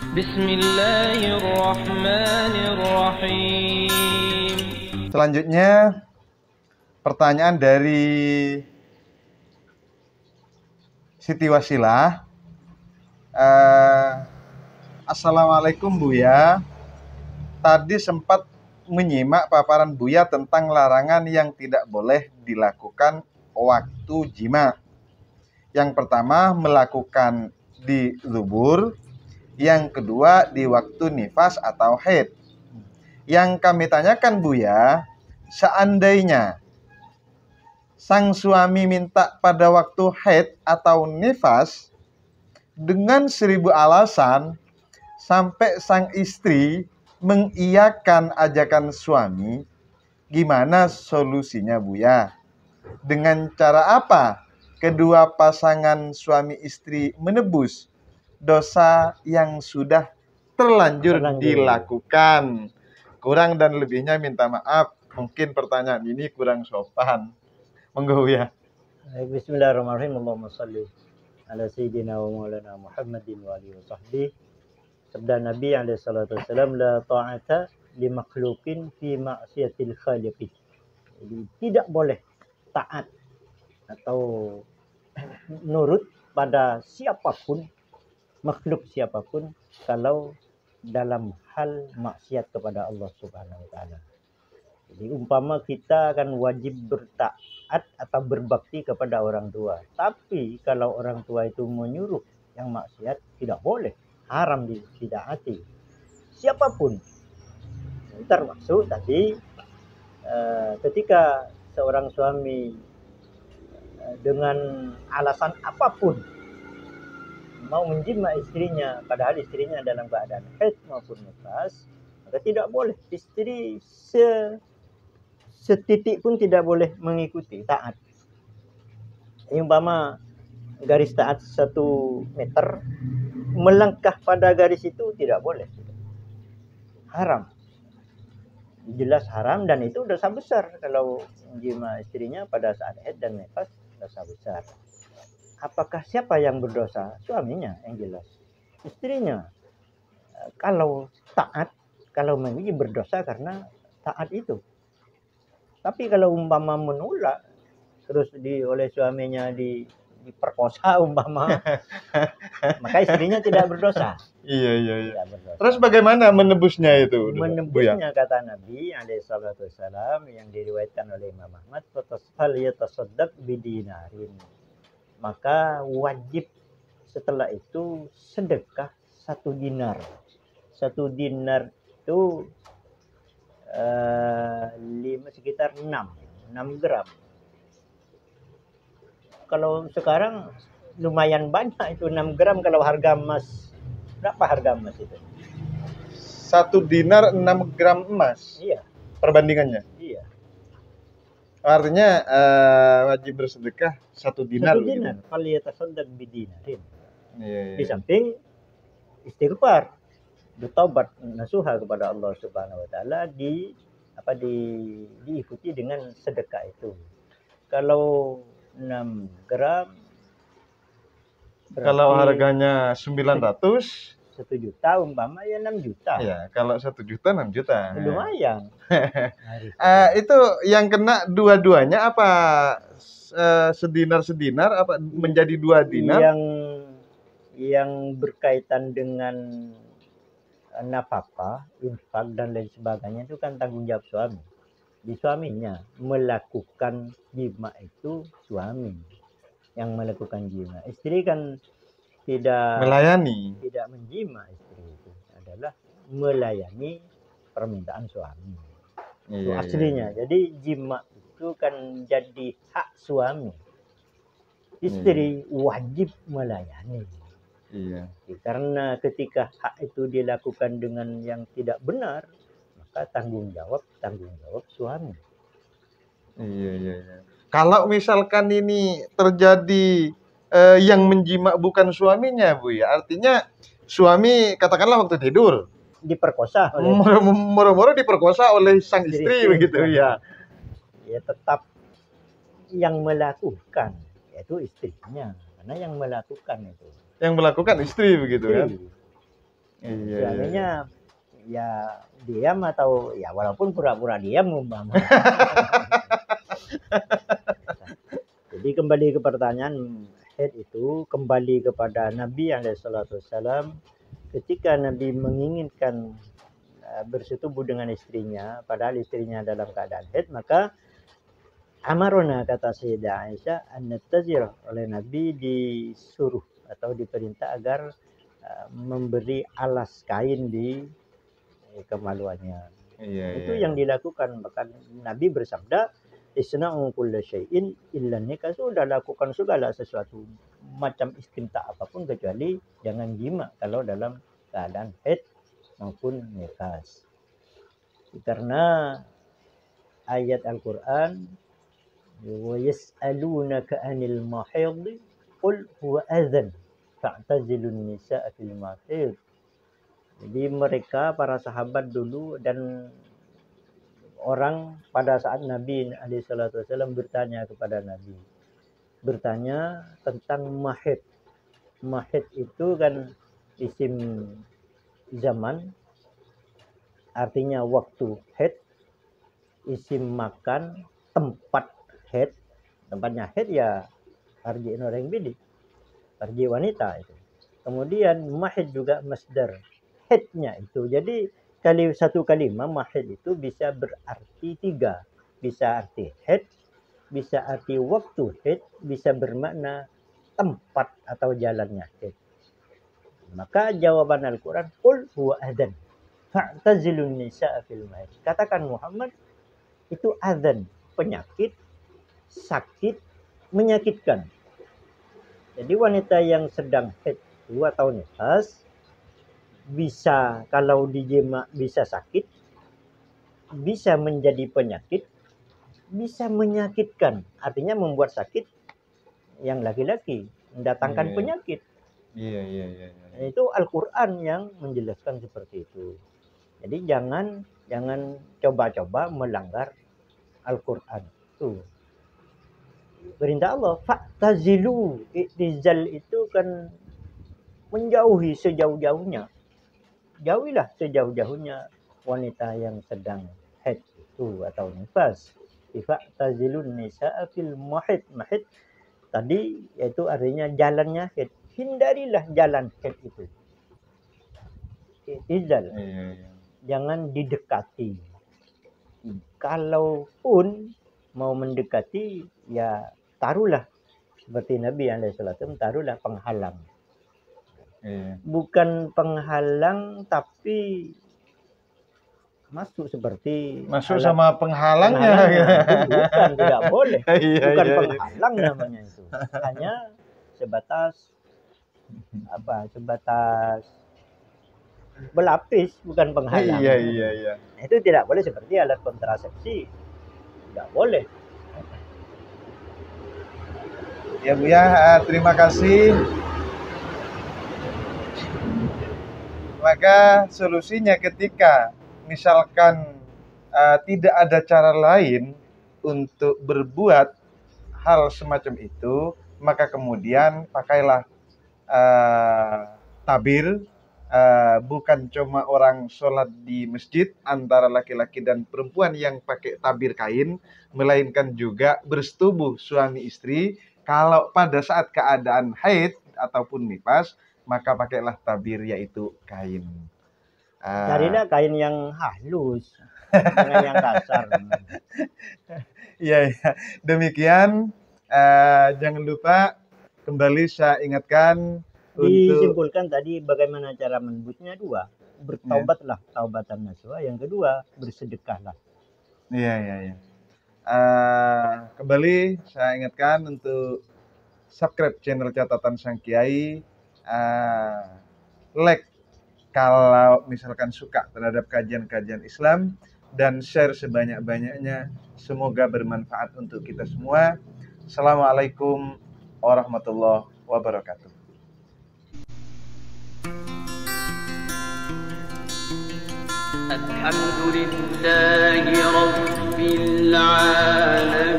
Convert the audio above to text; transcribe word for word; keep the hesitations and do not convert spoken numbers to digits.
Bismillahirrahmanirrahim. Selanjutnya pertanyaan dari Siti Wasilah. Uh, Assalamualaikum Buya. Tadi sempat menyimak paparan Buya tentang larangan yang tidak boleh dilakukan waktu jima. Yang pertama melakukan di zubur, yang kedua di waktu nifas atau haid. Yang kami tanyakan Buya, seandainya sang suami minta pada waktu haid atau nifas dengan seribu alasan sampai sang istri mengiyakan ajakan suami, gimana solusinya Buya? Dengan cara apa kedua pasangan suami istri menebus dosa yang sudah terlanjur, terlanjur dilakukan? Kurang dan lebihnya minta maaf. Mungkin pertanyaan ini kurang sopan. Monggo ya. Bismillahirrahmanirrahim. Allahumma shalli ala sayyidina wa maulana Muhammadin wa alihi wa sahbihi. Sabda Nabi alaihi salatu wassalam, la ta'ata li makhluqin fi ma'siyatil khaliqi. Jadi tidak boleh taat atau nurut pada siapapun, makhluk siapapun, kalau dalam hal maksiat kepada Allah Subhanahu wa taala. Jadi umpama kita akan wajib bertaat atau berbakti kepada orang tua. Tapi kalau orang tua itu menyuruh yang maksiat, tidak boleh, haram ditaati. Siapapun. Termasuk tadi eh, ketika seorang suami eh, dengan alasan apapun mau menjima istrinya, padahal istrinya dalam keadaan haid maupun nifas, maka tidak boleh. Istri se setitik pun tidak boleh mengikuti, taat. Umpama garis taat satu meter, melangkah pada garis itu tidak boleh, haram, jelas haram, dan itu dosa besar kalau menjima istrinya pada saat haid dan nifas, dosa besar. Apakah siapa yang berdosa? Suaminya yang jelas. Istrinya kalau taat, kalau memang berdosa karena taat itu. Tapi kalau umpama menolak, terus di oleh suaminya di diperkosa umpama, maka istrinya tidak berdosa. Iya iya iya. Terus bagaimana menebusnya itu? Menebusnya kata Nabi alaihi salatu wassalam yang diriwayatkan oleh Imam Ahmad, fatasfal yatasaddaq bidinarin. Maka wajib setelah itu sedekah satu dinar. Satu dinar itu uh, lima, sekitar enam gram. Kalau sekarang lumayan banyak itu enam gram kalau harga emas. Berapa harga emas itu? Satu dinar enam gram emas. Iya. Perbandingannya. Iya. Artinya uh, wajib bersedekah satu dinar. Satu dinar. Kalau ya tasaddaq bidinarin. Iya, iya. Di samping istighfar, bertobat nasuha kepada Allah Subhanahu wa taala, di apa di diikuti dengan sedekah itu. Kalau enam gram, kalau harganya sembilan ratus, satu juta umpama ya enam juta. Ya, kalau satu juta enam juta. Lumayan. uh, itu yang kena dua-duanya apa uh, sedinar-sedinar apa menjadi dua dinar? Yang yang berkaitan dengan nafkah, infak dan lain sebagainya itu kan tanggung jawab suami. Di suaminya melakukan jima itu suami yang melakukan jima. Istri kan tidak melayani, tidak menjima. Istri itu adalah melayani permintaan suami. Iya, itu aslinya. Iya. Jadi jima itu kan jadi hak suami. Istri iya. wajib melayani. Iya. Karena ketika hak itu dilakukan dengan yang tidak benar, maka tanggung jawab tanggung jawab suami. Iya iya. iya. Kalau misalkan ini terjadi eh, yang menjima bukan suaminya, Bu ya, artinya suami katakanlah waktu tidur diperkosa oleh moro-moro diperkosa oleh sang istri, istri begitu ya. Ya tetap yang melakukan yaitu istrinya, karena yang melakukan itu. Yang melakukan istri begitu istri. Kan? Iya, Suaminya ya diam atau ya walaupun pura-pura diam umpama. Jadi kembali ke pertanyaan haid itu kembali kepada Nabi alaihi salatu wasallam. Ketika Nabi menginginkan uh, bersetubuh dengan istrinya, padahal istrinya dalam keadaan haid, maka amarona kata Sayyidah Aisyah an-natazir, oleh Nabi disuruh atau diperintah agar uh, memberi alas kain di eh, kemaluannya. Iya, Itu iya. yang dilakukan. Bahkan Nabi bersabda, isna'u kulla syai'in illa nikah. Sudah lakukan segala sesuatu macam istimta apapun kecuali jangan jima kalau dalam keadaan haid maupun nifas. Karena ayat Al-Qur'an, wa yas'alunaka 'anil mahid qul huwa adzan fa'tazilun nisaa fil mahid. Jadi mereka para sahabat dulu dan orang pada saat Nabi alaihi salatu wasallam bertanya kepada Nabi, bertanya tentang mahid. Mahid itu kan isim zaman, artinya waktu haid, isim makan, tempat haid. Tempatnya haid ya arji orang bidi, arji wanita itu. Kemudian mahid juga masdar haidnya itu. Jadi kali satu kalimat mahid itu bisa berarti tiga, bisa arti haid, bisa arti waktu haid, bisa bermakna tempat atau jalannya haid. Maka jawaban Al-Quran, qul huwa adzan fa'tazilun nisaa fil mahid. Katakan Muhammad, itu adzan, penyakit, sakit, menyakitkan. Jadi wanita yang sedang haid dua tahun nifas bisa, kalau dijima bisa sakit, bisa menjadi penyakit, bisa menyakitkan. Artinya membuat sakit yang laki-laki, mendatangkan Iya. penyakit. Iya, iya, iya. iya. Itu Al-Quran yang menjelaskan seperti itu. Jadi jangan jangan coba-coba melanggar Al-Quran. Tuh. Perintah Allah, fa'tazilu. Iktizal itu kan menjauhi sejauh-jauhnya. Jauhilah sejauh-jauhnya wanita yang sedang haid itu atau nifas. Fa'tazilun nisaa fil mahid. Mahid tadi yaitu artinya jalannya haid. Hindarilah jalan haid itu. Iktizal. Iya, iya. Jangan didekati. Kalaupun mau mendekati, ya taruhlah seperti Nabi alaihi salatu, taruhlah penghalang. Iya. Bukan penghalang tapi masuk seperti Masuk alat sama penghalangnya. penghalangnya. Itu bukan, tidak boleh. Iya, Bukan iya, iya. penghalang namanya itu. Hanya sebatas apa? Sebatas berlapis, bukan penghalang. Iya, iya, iya. Itu tidak boleh seperti alat kontrasepsi. Tidak boleh. Ya Bu ya, eh, terima kasih. Maka solusinya ketika misalkan eh, tidak ada cara lain untuk berbuat hal semacam itu, maka kemudian pakailah eh, tabir. Eh, bukan cuma orang sholat di masjid antara laki-laki dan perempuan yang pakai tabir kain, melainkan juga bersetubuh suami istri. Kalau pada saat keadaan haid ataupun nifas, maka pakailah tabir yaitu kain. Ah, Carilah kain yang halus, jangan yang kasar. Iya, iya. Demikian. Eh, jangan lupa kembali saya ingatkan untuk Disimpulkan tadi bagaimana cara menebusnya dua. Bertaubatlah taubatan nasuha. Yang kedua, bersedekahlah. Iya, iya, iya. Eh, kembali saya ingatkan untuk subscribe channel Catatan Sang Kiai, eh, like kalau misalkan suka terhadap kajian-kajian Islam, dan share sebanyak-banyaknya. Semoga bermanfaat untuk kita semua. Assalamualaikum warahmatullahi wabarakatuh. الحمد لله رب العالمين